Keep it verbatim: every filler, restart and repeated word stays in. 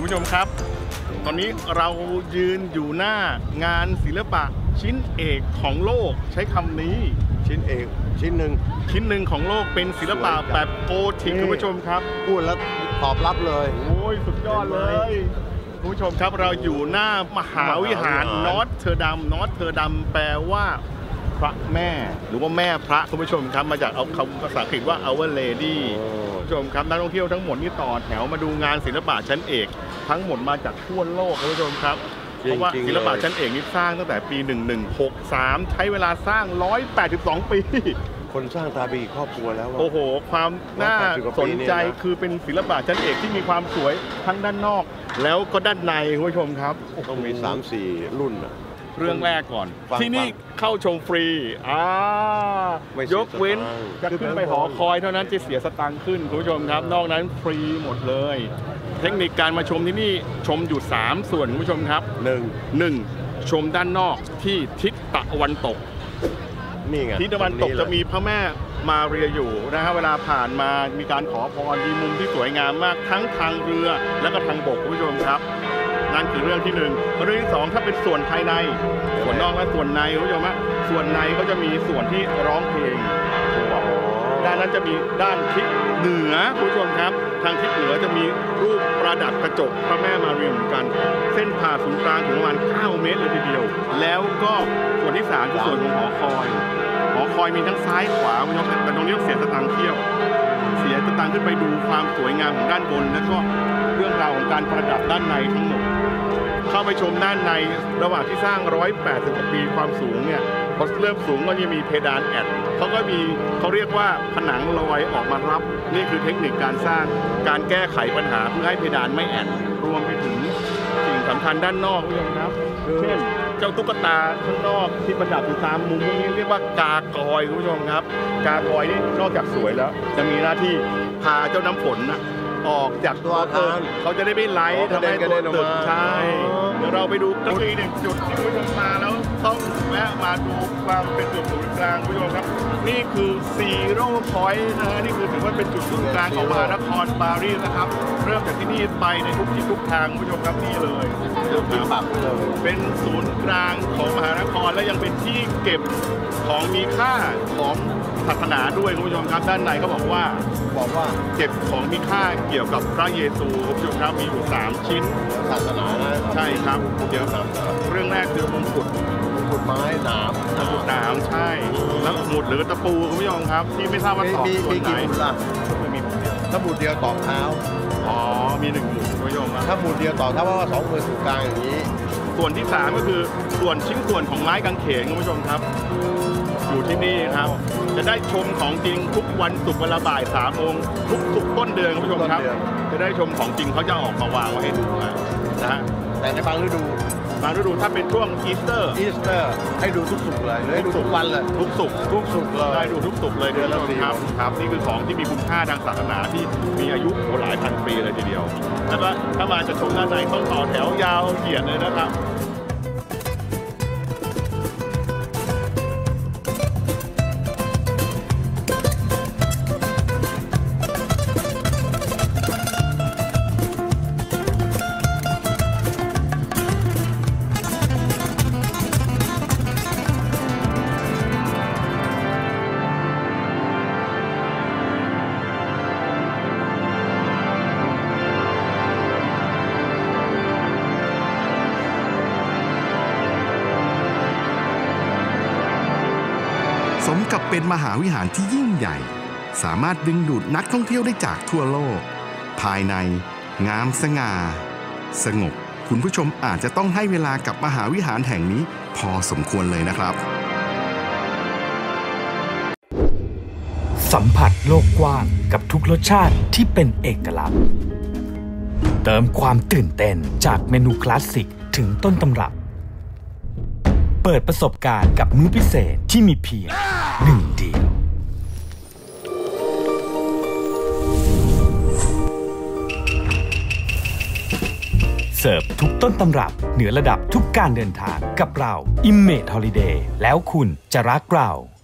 ผู้ชมครับตอนนี้เรายืนอยู่หน้างานศิลปะชิ้นเอกของโลกใช้คำนี้ชิ้นเอกชิ้นหนึ่งชิ้นหนึ่งของโลกเป็นศิลปะแบบโกธิกคุณผู้ชมครับพูดแล้วตอบรับเลยโอ้ยสุดยอดเลยคุณผู้ชมครับเราอยู่หน้ามหาวิหารนอตเทอร์ดัมนอตเทอร์ดัมแปลว่าพระแม่หรือว่าแม่พระคุณผู้ชมครับมาจากเอาคำภาษาอังกฤษว่า Our Lady คุณผู้ชมครับนักท่องเที่ยวทั้งหมดนี่ต่อแถวมาดูงานศิลปะชั้นเอกทั้งหมดมาจากทั่วโลกคุณผู้ชมครับเพราะว่าศิลปะชั้นเอกนี่สร้างตั้งแต่ปีหนึ่งพันหนึ่งร้อยหกสิบสามใช้เวลาสร้างหนึ่งร้อยแปดสิบสองปีคนสร้างตาบีครอบครัวแล้วโอ้โหความน่าสนใจคือเป็นศิลปะชั้นเอกที่มีความสวยทั้งด้านนอกแล้วก็ด้านในคุณผู้ชมครับต้องมี สามสี่ รุ่นเรื่องแรกก่อนที่นี่เข้าชมฟรีอ่ายกเว้นจะขึ้นไปหอคอยเท่านั้นจะเสียสตังค์ขึ้นคุณผู้ชมครับนอกนั้นฟรีหมดเลยเทคนิคการมาชมที่นี่ชมอยู่สามส่วนคุณผู้ชมครับหนึ่งหนึ่งชมด้านนอกที่ทิศตะวันตกนี่ไงทิศตะวันตกจะมีพระแม่มาเรียอยู่นะฮะเวลาผ่านมามีการขอพรมีมุมที่สวยงามมากทั้งทางเรือและก็ทางบกคุณผู้ชมครับนั่นคือเรื่องที่หนึ่งเรื่องที่สองถ้าเป็นส่วนภายในส่วนนอกและส่วนในคุณผู้ชมฮะส่วนในก็จะมีส่วนที่ร้องเพลงด้านนั้นจะมีด้านทิศเหนือคุณผู้ชมครับทางทิศเหนือจะมีรูปประดับกระจกพระแม่มาเรียเหมือนกันเส้นผ่าศูนย์กลางถึงประมาณเก้าเมตรเลยทีเดียวแล้วก็ส่วนที่สามคือส่วนของหอคอยหอคอยมีทั้งซ้ายขวาคุณผู้ชมแต่ตรงนี้เสียสตางค์เที่ยวเสียสตางค์ขึ้นไปดูความสวยงามของด้านบนแล้วก็เรื่องราวของการประดับด้านในทั้งหมดเข้าไปชมด้านในระหว่างที่สร้างหนึ่งร้อยแปดสิบกว่าปีความสูงเนี่ยพอเริ่มสูงก็จะมีเพดานแอดเขาก็มีเขาเรียกว่าผนังลอยออกมารับนี่คือเทคนิคการสร้างการแก้ไขปัญหาเพื่อให้เพดานไม่แอดรวมไปถึงสิ่งสำคัญด้านนอกด้วยนะครับเช่นเจ้าตุ๊กตาข้างนอกที่ประดับอยู่ตามมุมนี้เรียกว่ากากอยคุณผู้ชมครับกากอยนี่นอกจากสวยแล้วจะมีหน้าที่พาเจ้าน้ำฝนนะออกจากตัวอาคารเขาจะได้ไม่ไหลทำให้ตัวตึกใช่เดี๋ยวเราไปดูก็คือหนึ่งจุดที่คุณผู้ชมมาแล้วต้องแวะมาดูความเป็นจุดศูนย์กลางคุณผู้ชมครับนี่คือซีโร่พอยต์นะนี่คือถือว่าเป็นจุดศูนย์กลางของมหานครปารีสนะครับเริ่มจากที่นี่ไปในทุกทิศทุกทางคุณผู้ชมครับนี่เลยเป็นศูนย์กลางของมหานครและยังเป็นที่เก็บของมีค่าของศาสนาด้วยคุณผู้ชมครับด้านในเขาบอกว่าบอกว่าเก็บของมีค่าเกี่ยวกับพระเยซูคุณผู้ชมครับมีอยู่สามชิ้นศาสนาใช่ครับเกี่ยวกับเรื่องแรกคือมงกุฎมงกุฎไม้หนามมงกุฎหนามใช่แล้วหมุดหรือตะปูคุณผู้ชมครับที่ไม่ทราบว่าตอกส่วนไหนมีถ้าหมุดเดียวตอกเท้าอ๋อมีหนึ่งหมุดคุณผู้ชมครับถ้าหมุดเดียวตอกเท้าเพราะว่าสองมือถูกกลางอย่างนี้ส่วนที่สามก็คือส่วนชิ้นส่วนของไม้กางเขนคุณผู้ชมครับอยู่ที่นี่ครับจะได้ชมของจริงทุกวันศุกร์เวลาบ่ายสามโมงทุกศุกร์ต้นเดือนคุณผู้ชมครับจะได้ชมของจริงเขาจะออกมาวางไว้ให้ดูนะฮะแต่ในบางฤดูบางฤดูถ้าเป็นช่วงอีสเตอร์อีสเตอร์ให้ดูทุกศุกร์เลยให้ดูทุกวันเลยทุกศุกร์ทุกศุกร์เลยได้ดูทุกศุกร์เลยเดือนละสี่ครับครับนี่คือของที่มีคุณค่าทางศาสนาที่มีอายุหลายพันปีเลยทีเดียวแล้วก็ถ้ามาจะชมด้านในต้องต่อแถวยาวเหยียดเลยนะครับสมกับเป็นมหาวิหารที่ยิ่งใหญ่สามารถดึงดูดนักท่องเที่ยวได้จากทั่วโลกภายในงามสง่าสงบคุณผู้ชมอาจจะต้องให้เวลากับมหาวิหารแห่งนี้พอสมควรเลยนะครับสัมผัสโลกกว้างกับทุกรสชาติที่เป็นเอกลักษณ์เติมความตื่นเต้นจากเมนูคลาสสิกถึงต้นตำรับเปิดประสบการณ์กับมื้อพิเศษที่มีเพียงหนึ่งเดียวเสิร์ฟทุกต้นตำรับเหนือระดับทุกการเดินทางกับเรา Image Holiday แล้วคุณจะรักเรา